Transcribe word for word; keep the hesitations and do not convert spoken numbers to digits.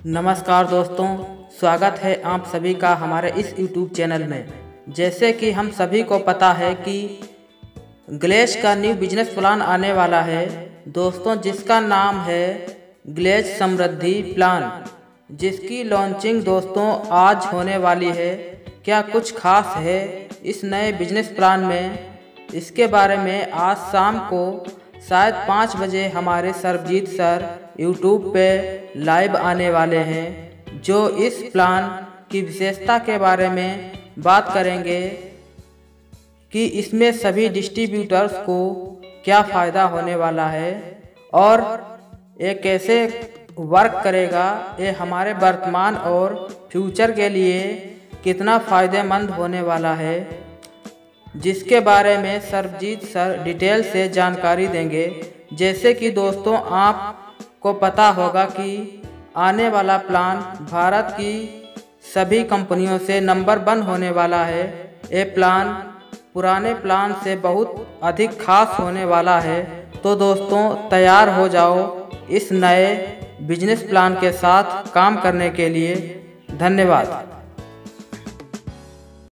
नमस्कार दोस्तों, स्वागत है आप सभी का हमारे इस यूट्यूब चैनल में। जैसे कि हम सभी को पता है कि ग्लेज का न्यू बिजनेस प्लान आने वाला है दोस्तों, जिसका नाम है ग्लेज समृद्धि प्लान, जिसकी लॉन्चिंग दोस्तों आज होने वाली है। क्या कुछ खास है इस नए बिजनेस प्लान में, इसके बारे में आज शाम को शायद पाँच बजे हमारे सरबजीत सर यूट्यूब पे लाइव आने वाले हैं, जो इस प्लान की विशेषता के बारे में बात करेंगे कि इसमें सभी डिस्ट्रीब्यूटर्स को क्या फ़ायदा होने वाला है और ये कैसे वर्क करेगा, ये हमारे वर्तमान और फ्यूचर के लिए कितना फ़ायदेमंद होने वाला है, जिसके बारे में सरबजीत सर डिटेल से जानकारी देंगे। जैसे कि दोस्तों आपको पता होगा कि आने वाला प्लान भारत की सभी कंपनियों से नंबर वन होने वाला है। ये प्लान पुराने प्लान से बहुत अधिक खास होने वाला है। तो दोस्तों तैयार हो जाओ इस नए बिजनेस प्लान के साथ काम करने के लिए। धन्यवाद।